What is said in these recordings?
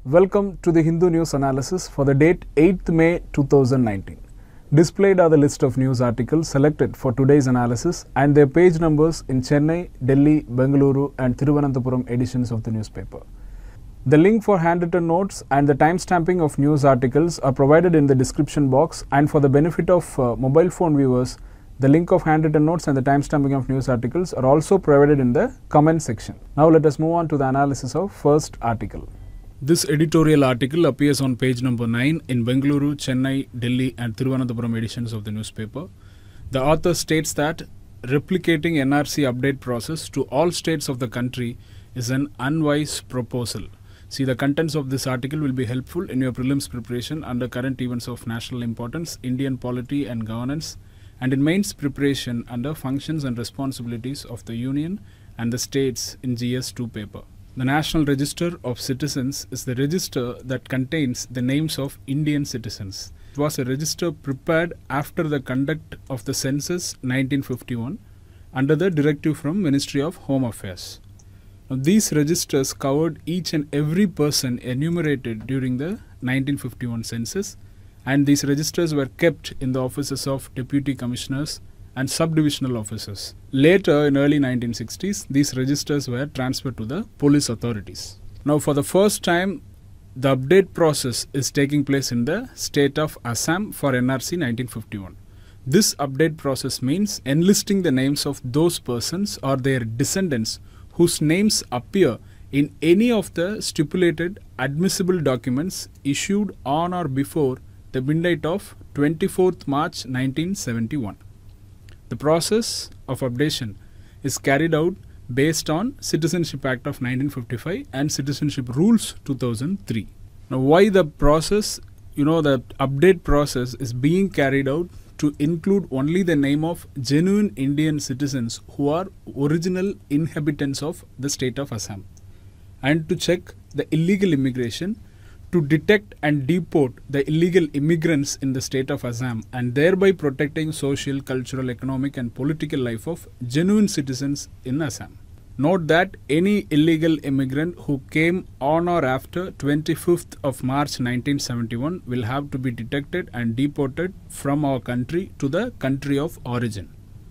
Welcome to the Hindu News Analysis for the date 8th May 2019. Displayed are the list of news articles selected for today's analysis and their page numbers in Chennai, Delhi, Bengaluru and Thiruvananthapuram editions of the newspaper. The link for handwritten notes and the timestamping of news articles are provided in the description box, and for the benefit of mobile phone viewers, the link of handwritten notes and the timestamping of news articles are also provided in the comment section. Now let us move on to the analysis of first article. This editorial article appears on page number 9 in Bengaluru, Chennai, Delhi and Thiruvananthapuram editions of the newspaper. The author states that replicating NRC update process to all states of the country is an unwise proposal. See, the contents of this article will be helpful in your prelims preparation under current events of national importance, Indian polity and governance, and in mains preparation under functions and responsibilities of the Union and the states in GS2 paper. The National Register of Citizens is the register that contains the names of Indian citizens. It was a register prepared after the conduct of the census 1951 under the directive from Ministry of Home Affairs. Now, these registers covered each and every person enumerated during the 1951 census, and these registers were kept in the offices of deputy commissioners and subdivisional officers. Later, in early 1960s, these registers were transferred to the police authorities. Now, for the first time, the update process is taking place in the state of Assam for NRC 1951. This update process means enlisting the names of those persons or their descendants whose names appear in any of the stipulated admissible documents issued on or before the midnight of 24th March 1971. The process of updation is carried out based on Citizenship Act of 1955 and Citizenship Rules 2003. Now, why the process, the update process is being carried out to include only the name of genuine Indian citizens who are original inhabitants of the state of Assam, and to check the illegal immigration, to detect and deport the illegal immigrants in the state of Assam, and thereby protecting social, cultural, economic and political life of genuine citizens in Assam. Note that any illegal immigrant who came on or after 25th of March 1971 will have to be detected and deported from our country to the country of origin.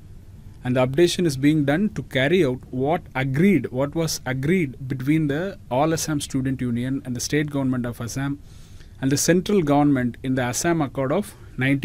And the updation is being done to carry out what was agreed between the All Assam Student Union and the state government of Assam and the central government in the Assam Accord of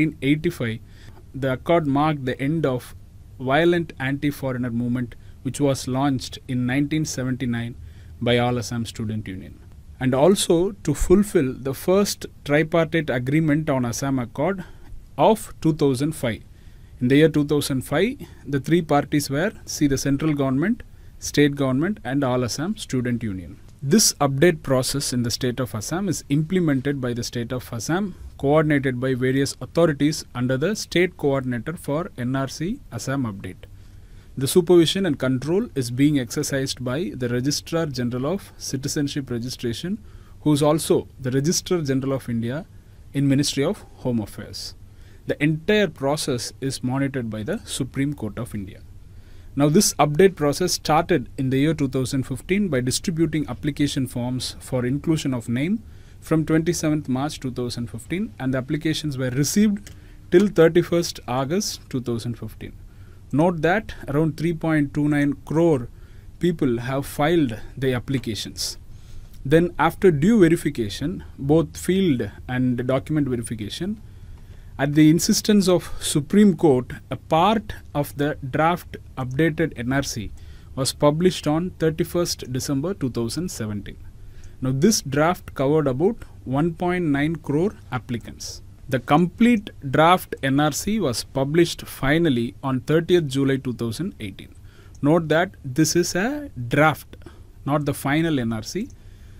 1985. The accord marked the end of violent anti-foreigner movement which was launched in 1979 by All Assam Student Union. And also to fulfill the first tripartite agreement on Assam Accord of 2005. In the year 2005, the three parties were the central government, state government and All Assam Student Union. This update process in the state of Assam is implemented by the state of Assam, coordinated by various authorities under the State Coordinator for NRC Assam Update. The supervision and control is being exercised by the Registrar General of Citizenship Registration, who is also the Registrar General of India in Ministry of Home Affairs. The entire process is monitored by the Supreme Court of India. Now, this update process started in the year 2015 by distributing application forms for inclusion of name from 27th March 2015, and the applications were received till 31st August 2015. Note that around 3.29 crore people have filed their applications. Then after due verification, both field and document verification, at the insistence of Supreme Court, a part of the draft updated NRC was published on 31st December 2017. Now, this draft covered about 1.9 crore applicants. The complete draft NRC was published finally on 30th July 2018. Note that this is a draft, not the final NRC.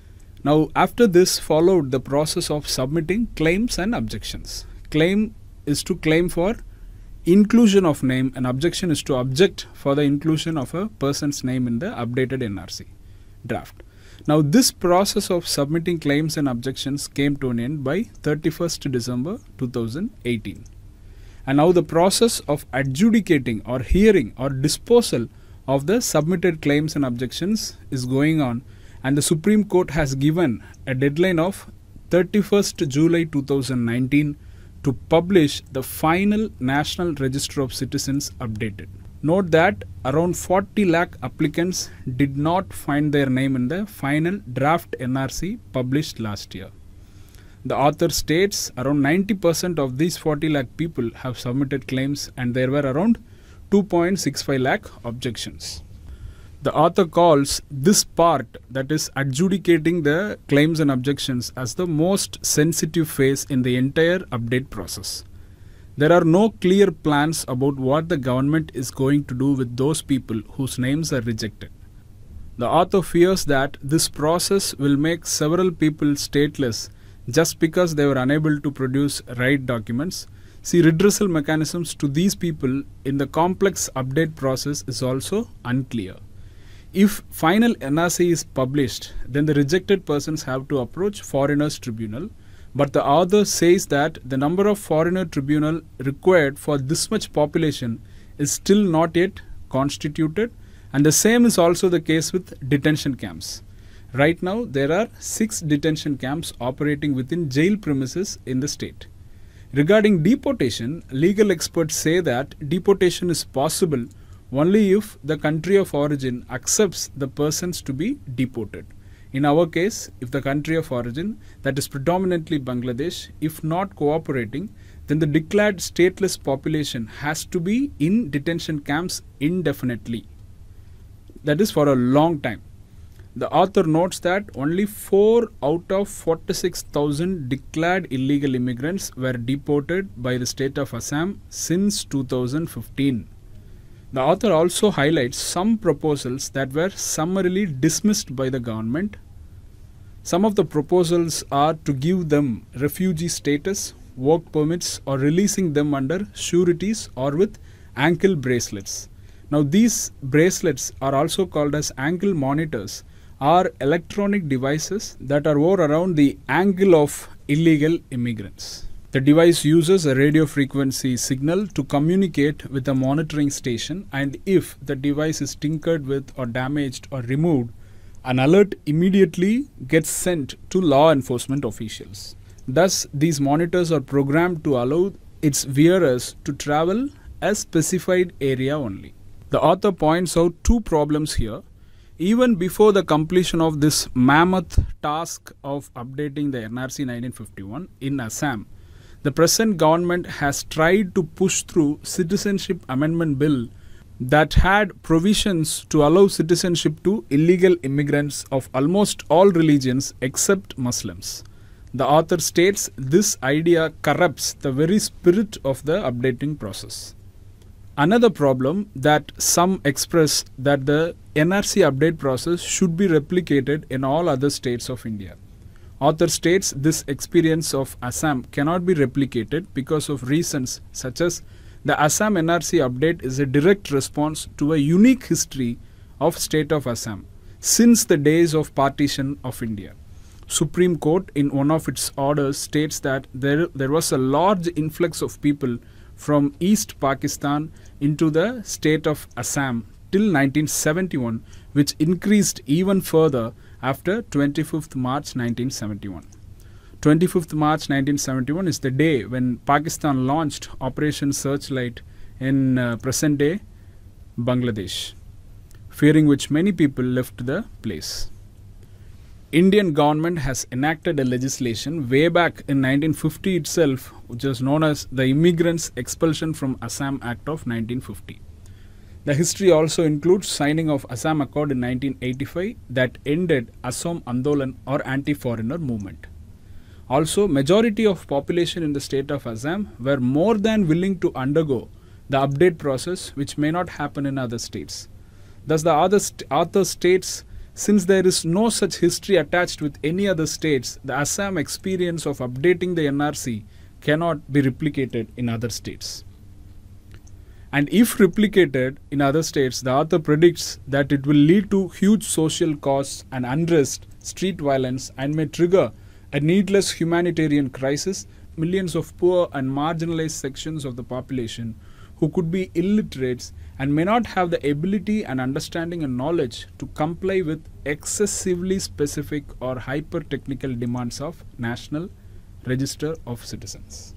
Now, after this followed the process of submitting claims and objections. Claim is to claim for inclusion of name, and objection is to object for the inclusion of a person's name in the updated NRC draft. Now, this process of submitting claims and objections came to an end by 31st December 2018. And now the process of adjudicating or hearing or disposal of the submitted claims and objections is going on, and the Supreme Court has given a deadline of 31st July 2019 to publish the final National Register of Citizens updated. Note that around 40 lakh applicants did not find their name in the final draft NRC published last year. The author states around 90% of these 40 lakh people have submitted claims and there were around 2.65 lakh objections. The author calls this part, that is adjudicating the claims and objections, as the most sensitive phase in the entire update process. There are no clear plans about what the government is going to do with those people whose names are rejected. The author fears that this process will make several people stateless just because they were unable to produce right documents. See, redressal mechanisms to these people in the complex update process is also unclear. If final NRC is published, then the rejected persons have to approach Foreigners Tribunal, but the author says that the number of Foreigner Tribunal required for this much population is still not yet constituted, and the same is also the case with detention camps. Right now, there are 6 detention camps operating within jail premises in the state. Regarding deportation, legal experts say that deportation is possible only if the country of origin accepts the persons to be deported. In our case, if the country of origin, that is predominantly Bangladesh, if not cooperating, then the declared stateless population has to be in detention camps indefinitely. That is for a long time. The author notes that only 4 out of 46,000 declared illegal immigrants were deported by the state of Assam since 2015. The author also highlights some proposals that were summarily dismissed by the government. Some of the proposals are to give them refugee status, work permits, or releasing them under sureties or with ankle bracelets. Now these bracelets are also called as ankle monitors, are electronic devices that are worn around the ankle of illegal immigrants. The device uses a radio frequency signal to communicate with a monitoring station, and if the device is tinkered with or damaged or removed, an alert immediately gets sent to law enforcement officials. Thus, these monitors are programmed to allow its wearers to travel a specified area only. The author points out 2 problems here. Even before the completion of this mammoth task of updating the NRC 1951 in Assam, the present government has tried to push through Citizenship Amendment Bill that had provisions to allow citizenship to illegal immigrants of almost all religions except Muslims. The author states this idea corrupts the very spirit of the updating process. Another problem that some express that the NRC update process should be replicated in all other states of India. Author states this experience of Assam cannot be replicated because of reasons such as the Assam NRC update is a direct response to a unique history of state of Assam since the days of partition of India. Supreme Court in one of its orders states that there was a large influx of people from East Pakistan into the state of Assam till 1971, which increased even further after 25th March 1971. 25th March 1971 is the day when Pakistan launched Operation Searchlight in present-day Bangladesh, fearing which many people left the place. Indian government has enacted a legislation way back in 1950 itself, which is known as the Immigrants Expulsion from Assam Act of 1950. The history also includes signing of Assam Accord in 1985 that ended Assam Andolan or anti-foreigner movement. Also, majority of population in the state of Assam were more than willing to undergo the update process, which may not happen in other states. Thus, the author states, since there is no such history attached with any other states, the Assam experience of updating the NRC cannot be replicated in other states. And if replicated in other states, the author predicts that it will lead to huge social costs and unrest, street violence, and may trigger a needless humanitarian crisis. Millions of poor and marginalized sections of the population who could be illiterates and may not have the ability and understanding and knowledge to comply with excessively specific or hyper-technical demands of National Register of Citizens.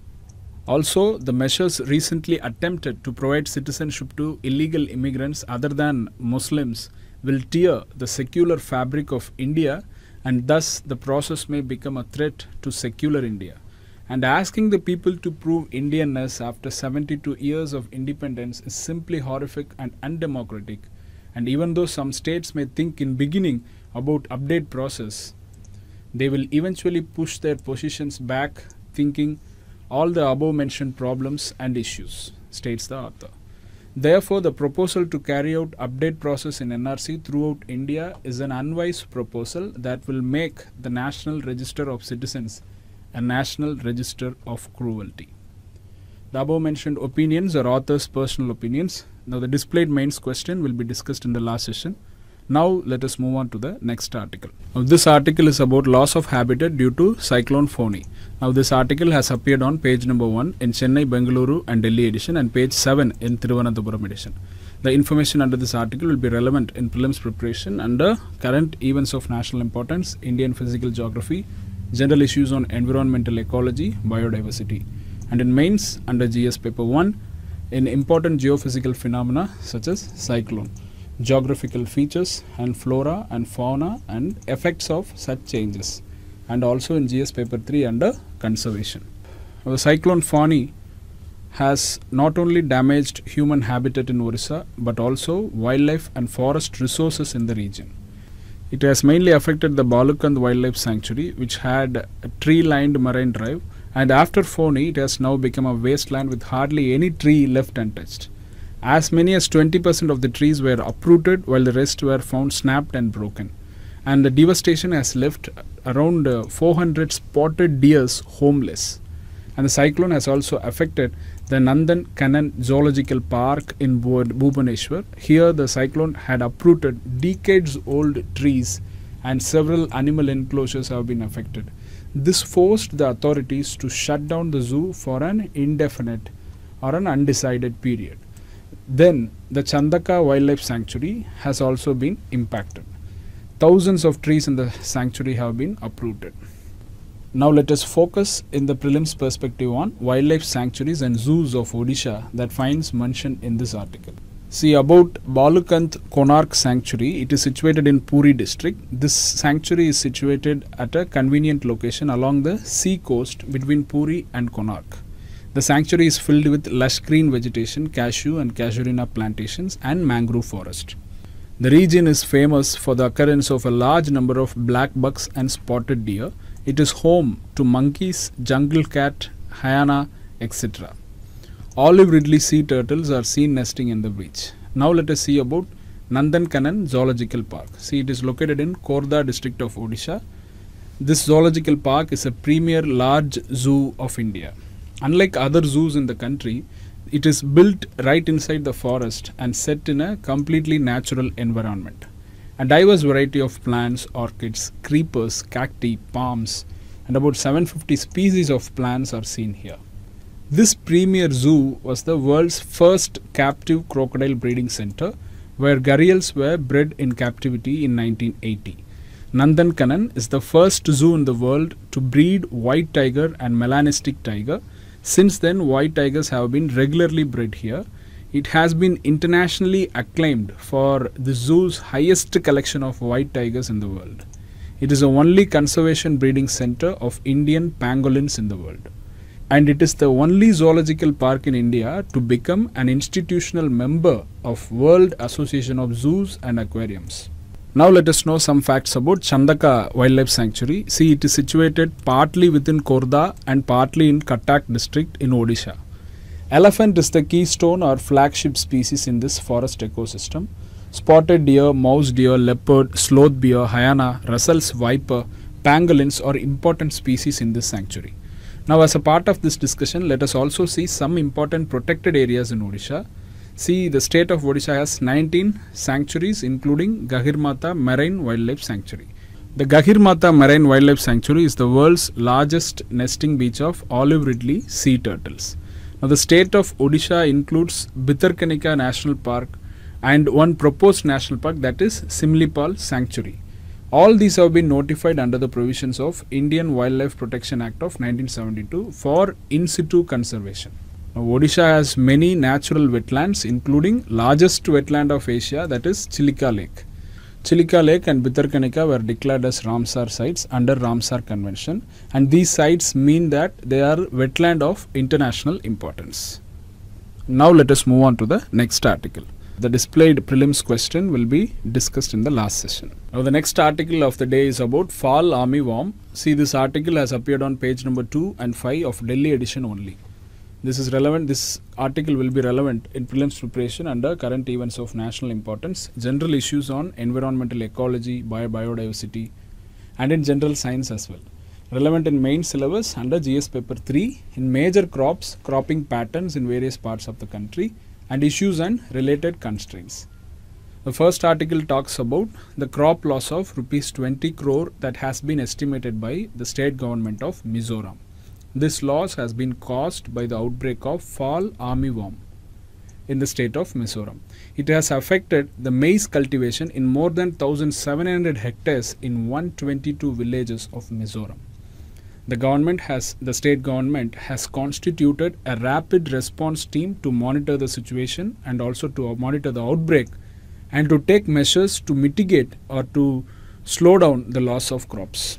Also, the measures recently attempted to provide citizenship to illegal immigrants other than Muslims will tear the secular fabric of India, and thus the process may become a threat to secular India. And asking the people to prove Indianness after 72 years of independence is simply horrific and undemocratic. And even though some states may think in beginning about update process, they will eventually push their positions back, thinking all the above mentioned problems and issues, states the author. Therefore, the proposal to carry out update process in NRC throughout India is an unwise proposal that will make the National Register of Citizens a national register of cruelty. The above mentioned opinions are author's personal opinions. Now the displayed mains question will be discussed in the last session. Now let us move on to the next article. Now this article is about loss of habitat due to cyclone Foni. Now this article has appeared on page number 1 in Chennai, Bengaluru and Delhi edition and page 7 in Thiruvananthapuram edition. The information under this article will be relevant in prelims preparation under current events of national importance, Indian physical geography, general issues on environmental ecology, biodiversity, and in mains under GS paper 1 in important geophysical phenomena such as cyclone, geographical features and flora and fauna and effects of such changes, and also in GS paper 3 under conservation. The cyclone Foni has not only damaged human habitat in Orissa but also wildlife and forest resources in the region. It has mainly affected the Balukand Wildlife Sanctuary, which had a tree-lined marine drive, and after Foni it has now become a wasteland with hardly any tree left untouched. As many as 20% of the trees were uprooted while the rest were found snapped and broken. And the devastation has left around 400 spotted deers homeless. And the cyclone has also affected the Nandan Kanan Zoological Park in Bhubaneswar. Here the cyclone had uprooted decades-old trees and several animal enclosures have been affected. This forced the authorities to shut down the zoo for an indefinite or an undecided period. Then the Chandaka Wildlife Sanctuary has also been impacted. Thousands of trees in the sanctuary have been uprooted. Now let us focus in the prelims perspective on wildlife sanctuaries and zoos of Odisha that finds mention in this article. See about Balukand Konark Sanctuary. It is situated in Puri district. This sanctuary is situated at a convenient location along the sea coast between Puri and Konark. The sanctuary is filled with lush green vegetation, cashew and casuarina plantations and mangrove forest. The region is famous for the occurrence of a large number of black bucks and spotted deer. It is home to monkeys, jungle cat, hyena, etc. Olive ridley sea turtles are seen nesting in the beach. Now let us see about Nandan Kanan Zoological Park. See, it is located in Khordha district of Odisha. This zoological park is a premier large zoo of India. Unlike other zoos in the country, it is built right inside the forest and set in a completely natural environment. A diverse variety of plants, orchids, creepers, cacti, palms, and about 750 species of plants are seen here. This premier zoo was the world's first captive crocodile breeding center, where gharials were bred in captivity in 1980. Nandan Kanan is the first zoo in the world to breed white tiger and melanistic tiger. Since then, white tigers have been regularly bred here. It has been internationally acclaimed for the zoo's highest collection of white tigers in the world. It is the only conservation breeding center of Indian pangolins in the world. And it is the only zoological park in India to become an institutional member of World Association of Zoos and Aquariums. Now let us know some facts about Chandaka Wildlife Sanctuary. See, it is situated partly within Khordha and partly in Cuttack district in Odisha. Elephant is the keystone or flagship species in this forest ecosystem. Spotted deer, mouse deer, leopard, sloth bear, hyena, Russell's viper, pangolins are important species in this sanctuary. Now as a part of this discussion, let us also see some important protected areas in Odisha. See, the state of Odisha has 19 sanctuaries including Gahirmata Marine Wildlife Sanctuary. The Gahirmata Marine Wildlife Sanctuary is the world's largest nesting beach of olive ridley sea turtles. Now, the state of Odisha includes Bhitarkanika National Park and one proposed national park, that is Simlipal Sanctuary. All these have been notified under the provisions of Indian Wildlife Protection Act of 1972 for in situ conservation. Now, Odisha has many natural wetlands, including largest wetland of Asia, that is Chilika Lake. Chilika Lake and Bhitarkanika were declared as Ramsar sites under Ramsar Convention, and these sites mean that they are wetland of international importance. Now let us move on to the next article. The displayed prelims question will be discussed in the last session. Now the next article of the day is about fall armyworm. See, this article has appeared on page number 2 and 5 of Delhi edition only. This is relevant. This article will be relevant in prelims preparation under current events of national importance, general issues on environmental ecology, biodiversity, and in general science as well. Relevant in main syllabus under GS paper 3 in major crops, cropping patterns in various parts of the country, and issues and related constraints. The first article talks about the crop loss of rupees 20 crore that has been estimated by the state government of Mizoram. This loss has been caused by the outbreak of fall armyworm in the state of Mizoram. It has affected the maize cultivation in more than 1,700 hectares in 122 villages of Mizoram. The state government has constituted a rapid response team to monitor the situation and also to monitor the outbreak and to take measures to mitigate or to slow down the loss of crops.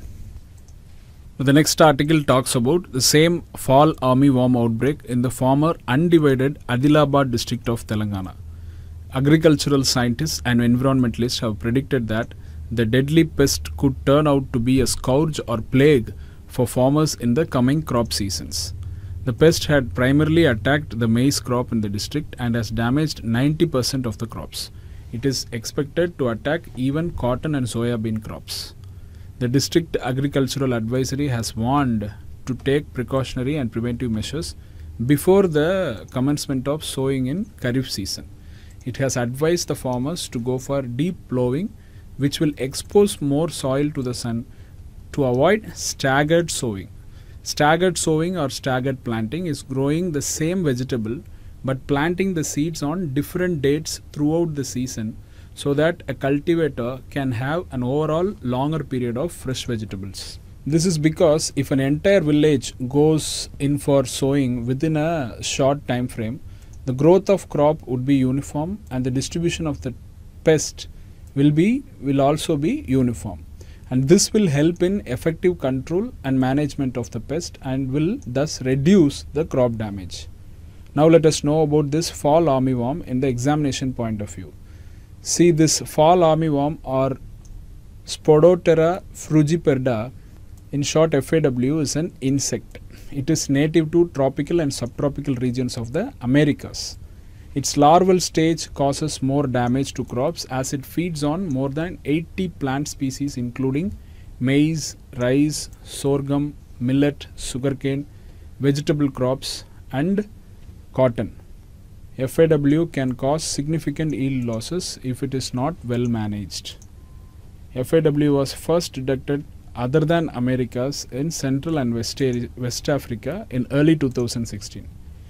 The next article talks about the same fall armyworm outbreak in the former undivided Adilabad district of Telangana. Agricultural scientists and environmentalists have predicted that the deadly pest could turn out to be a scourge or plague for farmers in the coming crop seasons. The pest had primarily attacked the maize crop in the district and has damaged 90% of the crops. It is expected to attack even cotton and soybean crops. The district agricultural advisory has warned to take precautionary and preventive measures before the commencement of sowing in Kharif season. It has advised the farmers to go for deep plowing, which will expose more soil to the sun, to avoid staggered sowing. Staggered sowing or staggered planting is growing the same vegetable but planting the seeds on different dates throughout the season so that a cultivator can have an overall longer period of fresh vegetables. This is because if an entire village goes in for sowing within a short time frame, the growth of crop would be uniform and the distribution of the pest will also be uniform. And this will help in effective control and management of the pest and will thus reduce the crop damage. Now let us know about this fall armyworm in the examination point of view. See, this fall armyworm or Spodoptera frugiperda, in short FAW, is an insect. It is native to tropical and subtropical regions of the Americas. Its larval stage causes more damage to crops as it feeds on more than 80 plant species including maize, rice, sorghum, millet, sugarcane, vegetable crops and cotton. FAW can cause significant yield losses if it is not well managed. FAW was first detected other than Americas in Central and West Africa in early 2016.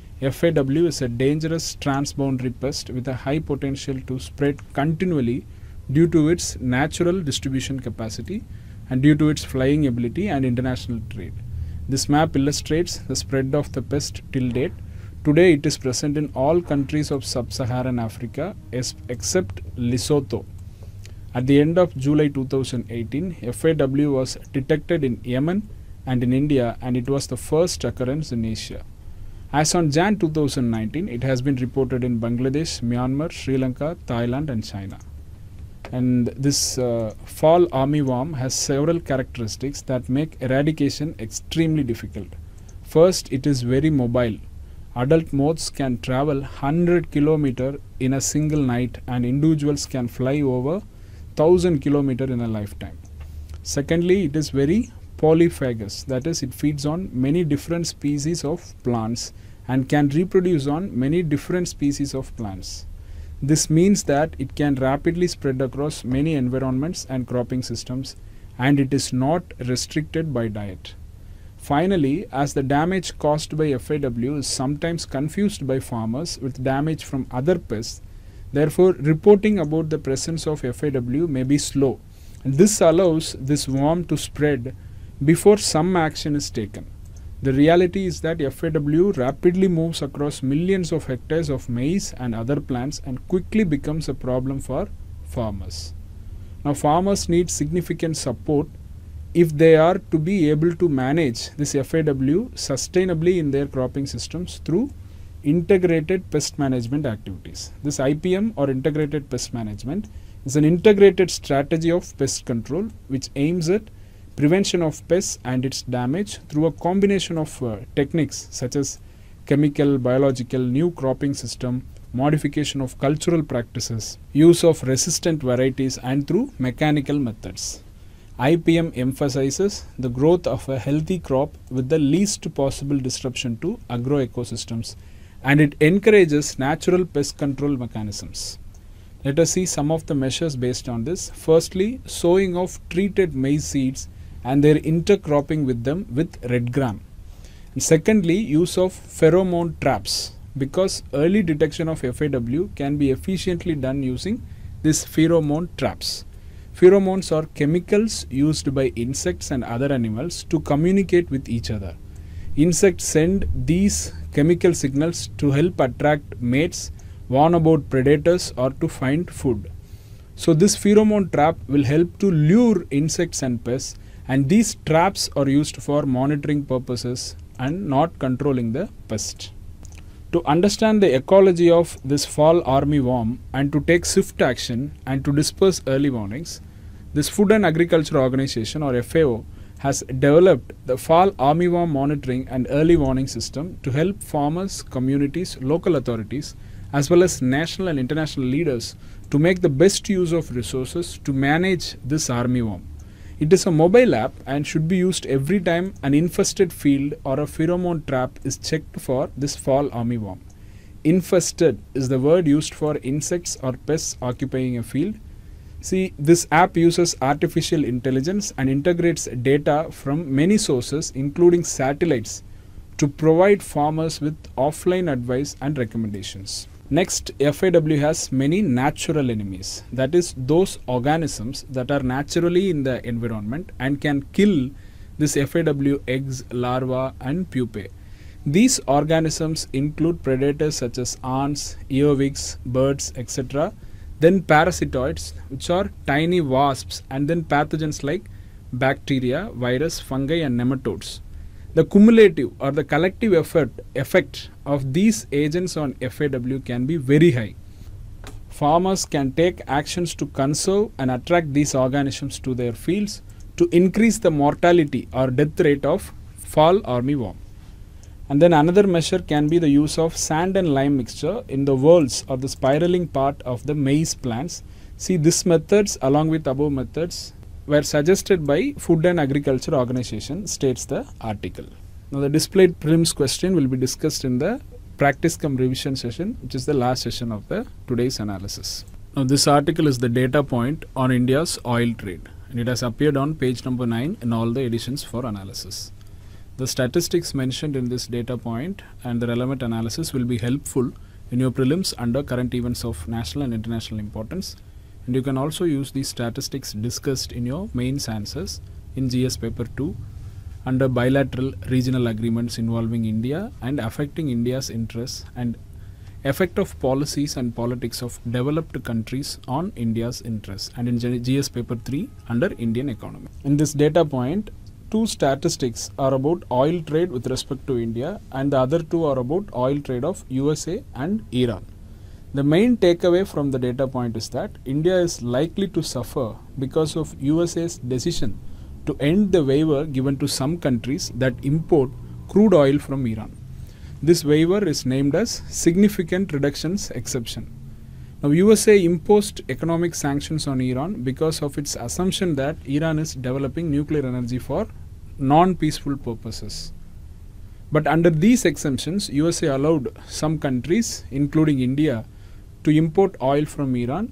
FAW is a dangerous transboundary pest with a high potential to spread continually due to its natural distribution capacity and due to its flying ability and international trade. This map illustrates the spread of the pest till date. Today it is present in all countries of sub-Saharan Africa except Lesotho. At the end of July 2018, FAW was detected in Yemen and in India, and it was the first occurrence in Asia. As on Jan 2019, it has been reported in Bangladesh, Myanmar, Sri Lanka, Thailand and China. And this fall armyworm has several characteristics that make eradication extremely difficult. First, it is very mobile. Adult moths can travel 100 km in a single night and individuals can fly over 1000 km in a lifetime. Secondly, it is very polyphagous, that is, it feeds on many different species of plants and can reproduce on many different species of plants. This means that it can rapidly spread across many environments and cropping systems, and it is not restricted by diet. Finally, as the damage caused by FAW is sometimes confused by farmers with damage from other pests, therefore reporting about the presence of FAW may be slow, and this allows this worm to spread before some action is taken. The reality is that FAW rapidly moves across millions of hectares of maize and other plants and quickly becomes a problem for farmers. Now, farmers need significant support if they are to be able to manage this FAW sustainably in their cropping systems through integrated pest management activities. This IPM, or integrated pest management, is an integrated strategy of pest control which aims at prevention of pests and its damage through a combination of techniques such as chemical, biological, new cropping system, modification of cultural practices, use of resistant varieties, and through mechanical methods. IPM emphasizes the growth of a healthy crop with the least possible disruption to agroecosystems, and it encourages natural pest control mechanisms. Let us see some of the measures based on this. Firstly, sowing of treated maize seeds and their intercropping with them with red gram. And secondly, use of pheromone traps, because early detection of FAW can be efficiently done using these pheromone traps. Pheromones are chemicals used by insects and other animals to communicate with each other. Insects send these chemical signals to help attract mates, warn about predators, or to find food. So this pheromone trap will help to lure insects and pests, and these traps are used for monitoring purposes and not controlling the pest. To understand the ecology of this fall armyworm and to take swift action and to disperse early warnings, this Food and Agriculture Organization, or FAO, has developed the fall armyworm monitoring and early warning system to help farmers, communities, local authorities, as well as national and international leaders to make the best use of resources to manage this armyworm. It is a mobile app and should be used every time an infested field or a pheromone trap is checked for this fall armyworm. Infested is the word used for insects or pests occupying a field. See, this app uses artificial intelligence and integrates data from many sources, including satellites, to provide farmers with offline advice and recommendations. Next, FAW has many natural enemies, that is, those organisms that are naturally in the environment and can kill this FAW eggs, larvae, and pupae. These organisms include predators such as ants, earwigs, birds, etc. Then parasitoids, which are tiny wasps, and then pathogens like bacteria, virus, fungi, and nematodes. The cumulative or the collective effect of these agents on FAW can be very high. Farmers can take actions to conserve and attract these organisms to their fields to increase the mortality or death rate of fall armyworm. And then another measure can be the use of sand and lime mixture in the whorls or the spiraling part of the maize plants. See, these methods along with above methods were suggested by Food and Agriculture Organization, states the article. Now the displayed prelims question will be discussed in the practice cum revision session, which is the last session of the today's analysis. Now this article is the data point on India's oil trade, and it has appeared on page number 9 in all the editions for analysis. The statistics mentioned in this data point and the relevant analysis will be helpful in your prelims under current events of national and international importance. And you can also use these statistics discussed in your mains answers in GS paper 2 under bilateral regional agreements involving India and affecting India's interests and effect of policies and politics of developed countries on India's interests, and in GS paper 3 under Indian economy. In this data point, two statistics are about oil trade with respect to India and the other two are about oil trade of USA and Iran. The main takeaway from the data point is that India is likely to suffer because of USA's decision to end the waiver given to some countries that import crude oil from Iran. This waiver is named as Significant Reductions Exception. Now, USA imposed economic sanctions on Iran because of its assumption that Iran is developing nuclear energy for non-peaceful purposes. But under these exemptions, USA allowed some countries, including India, to import oil from Iran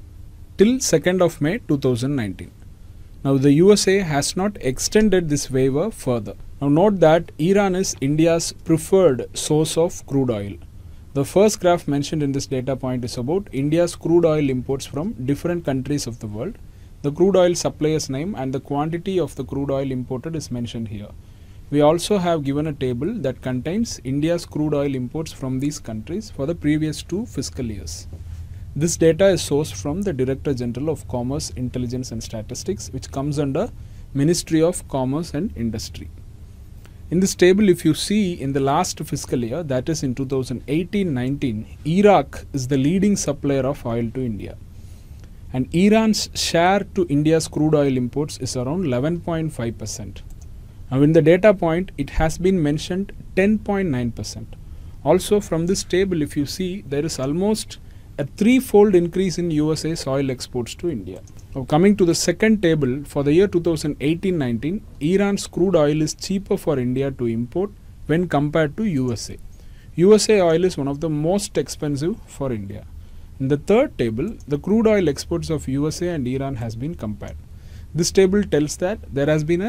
till 2nd of May 2019. Now the USA has not extended this waiver further. Now note that Iran is India's preferred source of crude oil. The first graph mentioned in this data point is about India's crude oil imports from different countries of the world. The crude oil supplier's name and the quantity of the crude oil imported is mentioned here. We also have given a table that contains India's crude oil imports from these countries for the previous 2 fiscal years. This data is sourced from the Director General of Commerce, Intelligence and Statistics, which comes under Ministry of Commerce and Industry. In this table, if you see in the last fiscal year, that is in 2018-19, Iraq is the leading supplier of oil to India. And Iran's share to India's crude oil imports is around 11.5%. Now in the data point, it has been mentioned 10.9%. Also from this table, if you see, there is almost a 3-fold increase in USA's oil exports to India. Now coming to the second table, for the year 2018-19, Iran's crude oil is cheaper for India to import when compared to USA. USA oil is one of the most expensive for India. In the third table, the crude oil exports of USA and Iran has been compared. This table tells that there has been a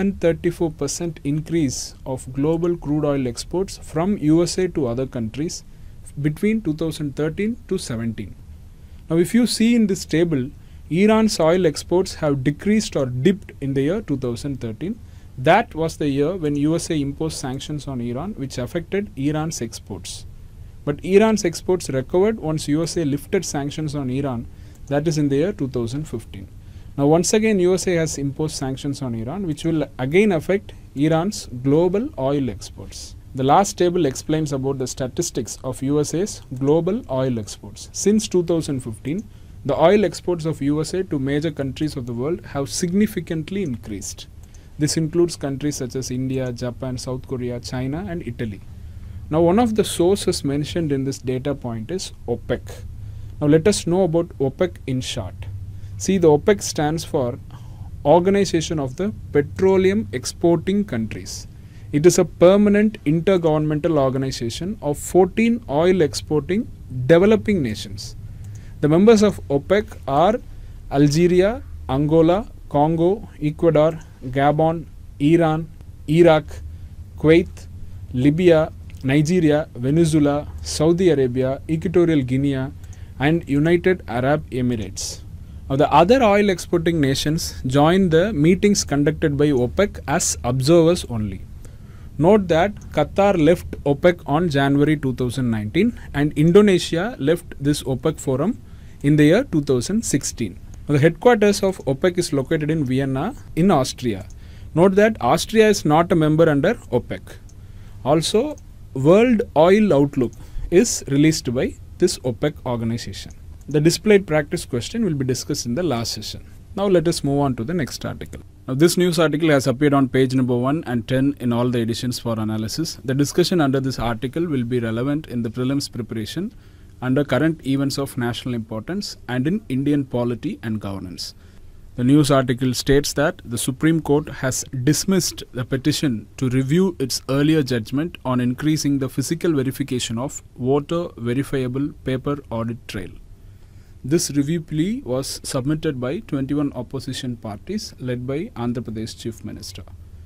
734% increase of global crude oil exports from USA to other countries between 2013 to 17. Now if you see in this table, Iran's oil exports have decreased or dipped in the year 2013. That was the year when USA imposed sanctions on Iran, which affected Iran's exports. But Iran's exports recovered once USA lifted sanctions on Iran, that is in the year 2015. Now once again USA has imposed sanctions on Iran, which will again affect Iran's global oil exports. The last table explains about the statistics of USA's global oil exports. Since 2015, the oil exports of USA to major countries of the world have significantly increased. This includes countries such as India, Japan, South Korea, China and Italy. Now one of the sources mentioned in this data point is OPEC. Now let us know about OPEC in short. See, the OPEC stands for Organization of the Petroleum Exporting Countries. It is a permanent intergovernmental organization of 14 oil exporting developing nations. The members of OPEC are Algeria, Angola, Congo, Ecuador, Gabon, Iran, Iraq, Kuwait, Libya, Nigeria, Venezuela, Saudi Arabia, Equatorial Guinea and United Arab Emirates. Now the other oil exporting nations joined the meetings conducted by OPEC as observers only. Note that Qatar left OPEC on January 2019 and Indonesia left this OPEC forum in the year 2016. Now, the headquarters of OPEC is located in Vienna in Austria. Note that Austria is not a member under OPEC. Also, World Oil Outlook is released by this OPEC organization. The displayed practice question will be discussed in the last session. Now let us move on to the next article. Now this news article has appeared on page number 1 and 10 in all the editions for analysis. The discussion under this article will be relevant in the prelims preparation under current events of national importance and in Indian polity and governance. The news article states that the Supreme Court has dismissed the petition to review its earlier judgment on increasing the physical verification of voter verifiable paper audit trail. This review plea was submitted by 21 opposition parties led by Andhra Pradesh Chief Minister.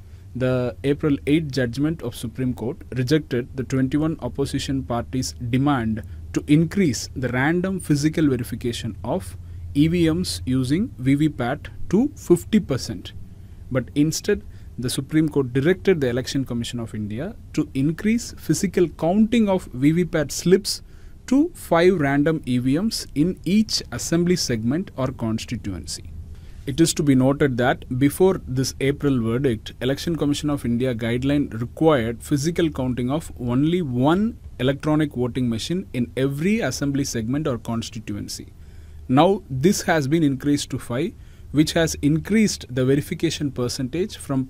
The April 8 judgment of Supreme Court rejected the 21 opposition parties' demand to increase the random physical verification of EVMs using VVPAT to 50%. But instead, the Supreme Court directed the Election Commission of India to increase physical counting of VVPAT slips to 5 random EVMs in each assembly segment or constituency. It is to be noted that before this April verdict, Election Commission of India guideline required physical counting of only one electronic voting machine in every assembly segment or constituency. Now this has been increased to 5, which has increased the verification percentage from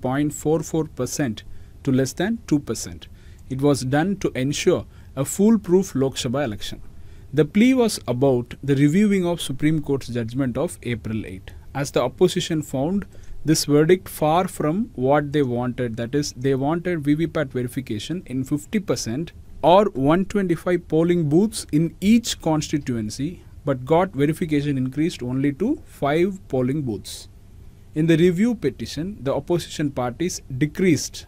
0.44% to less than 2%. It was done to ensure a foolproof Lok Sabha election. The plea was about the reviewing of Supreme Court's judgment of April 8. As the opposition found this verdict far from what they wanted, that is, they wanted VVPAT verification in 50% or 125 polling booths in each constituency, but got verification increased only to 5 polling booths. In the review petition, the opposition parties decreased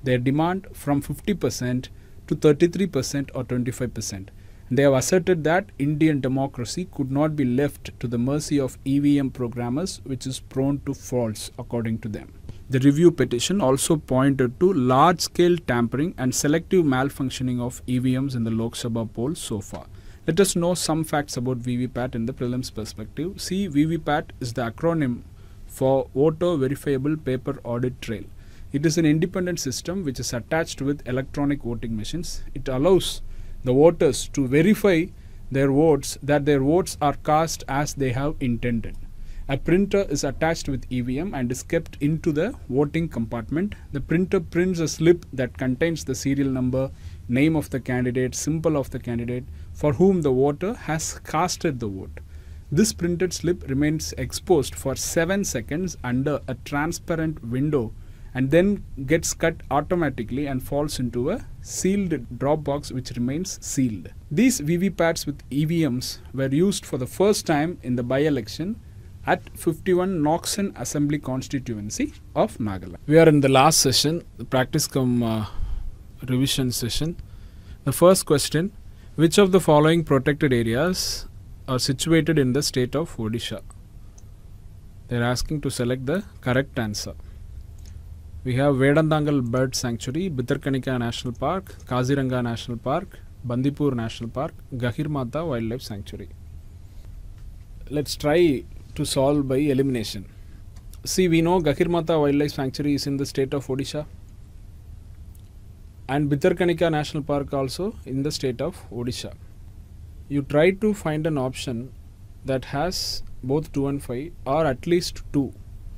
their demand from 50% to 33% or 25%. They have asserted that Indian democracy could not be left to the mercy of EVM programmers, which is prone to faults, according to them. The review petition also pointed to large-scale tampering and selective malfunctioning of EVMs in the Lok Sabha polls so far. Let us know some facts about VVPAT in the prelims perspective. See, VVPAT is the acronym for Voter Verifiable Paper Audit Trail. It is an independent system which is attached with electronic voting machines. It allows the voters to verify their votes, that their votes are cast as they have intended. A printer is attached with EVM and is kept into the voting compartment. The printer prints a slip that contains the serial number, name of the candidate, symbol of the candidate for whom the voter has casted the vote. This printed slip remains exposed for 7 seconds under a transparent window and then gets cut automatically and falls into a sealed drop box which remains sealed. These VVPATs with EVMs were used for the first time in the by-election at 51 Noxon Assembly Constituency of Nagaland. We are in the last session, the practice cum revision session. The first question, which of the following protected areas are situated in the state of Odisha? They are asking to select the correct answer. We have Vedantangal Bird Sanctuary, Bhitarkanika National Park, Kaziranga National Park, Bandipur National Park, Gahirmata Wildlife Sanctuary. Let's try to solve by elimination. See, we know Gahirmata Wildlife Sanctuary is in the state of Odisha and Bhitarkanika National Park also in the state of Odisha. You try to find an option that has both 2 and 5 or at least 2.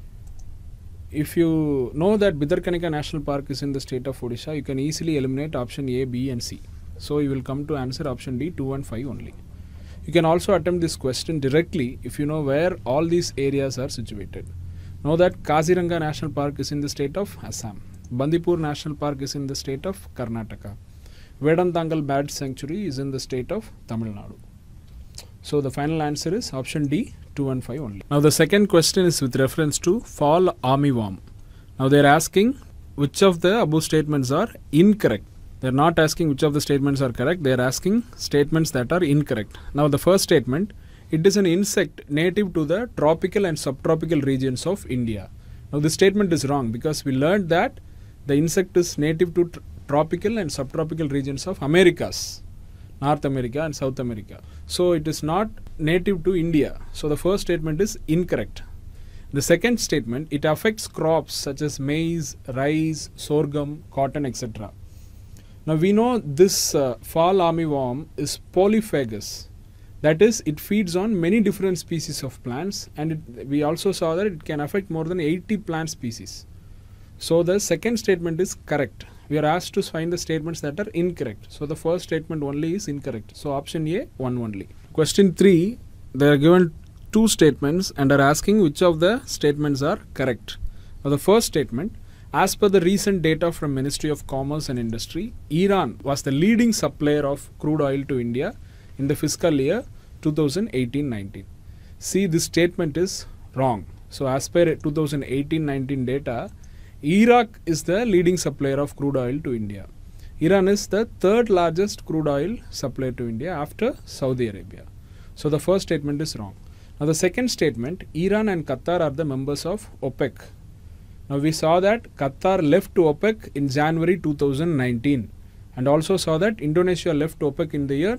If you know that Bhitarkanika National Park is in the state of Odisha, you can easily eliminate option A, B and C. So you will come to answer option D, 2 and 5 only. You can also attempt this question directly if you know where all these areas are situated. Know that Kaziranga National Park is in the state of Assam. Bandipur National Park is in the state of Karnataka. Vedantangal Bird Sanctuary is in the state of Tamil Nadu. So the final answer is option D, 2 and 5 only. Now the second question is with reference to fall armyworm. Now they are asking which of the above statements are incorrect. They are not asking which of the statements are correct. They are asking statements that are incorrect. Now the first statement, it is an insect native to the tropical and subtropical regions of India. Now this statement is wrong because we learned that the insect is native to tropical and subtropical regions of Americas, North America and South America. So it is not native to India. So the first statement is incorrect. The second statement, it affects crops such as maize, rice, sorghum, cotton, etc. Now we know this fall armyworm is polyphagous. That is, it feeds on many different species of plants, and we also saw that it can affect more than 80 plant species. So the second statement is correct. We are asked to find the statements that are incorrect. So the first statement only is incorrect. So option A, 1 only. Question 3, they are given 2 statements and are asking which of the statements are correct. Now the first statement, as per the recent data from Ministry of Commerce and Industry, Iran was the leading supplier of crude oil to India in the fiscal year 2018-19. See, this statement is wrong. So as per 2018-19 data, Iraq is the leading supplier of crude oil to India. Iran is the third largest crude oil supplier to India after Saudi Arabia. So the first statement is wrong. Now the second statement, Iran and Qatar are the members of OPEC. Now we saw that Qatar left to OPEC in January 2019 and also saw that Indonesia left OPEC in the year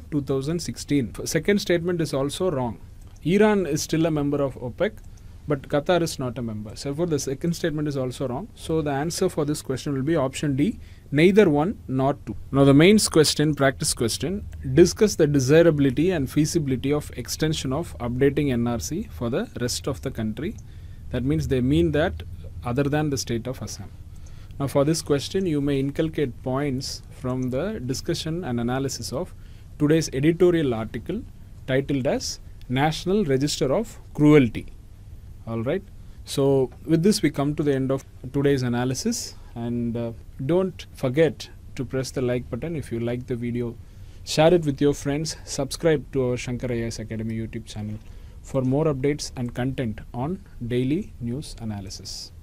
2016. Second statement is also wrong. Iran is still a member of OPEC, but Qatar is not a member. Therefore, the second statement is also wrong. So the answer for this question will be option D, neither 1 nor 2. Now the mains question, practice question, discuss the desirability and feasibility of extension of updating NRC for the rest of the country. That means they mean that other than the state of Assam. Now for this question, you may inculcate points from the discussion and analysis of today's editorial article titled as National Register of Cruelty. Alright, so with this we come to the end of today's analysis, and don't forget to press the like button if you like the video, share it with your friends, subscribe to our Shankar IAS Academy YouTube channel for more updates and content on daily news analysis.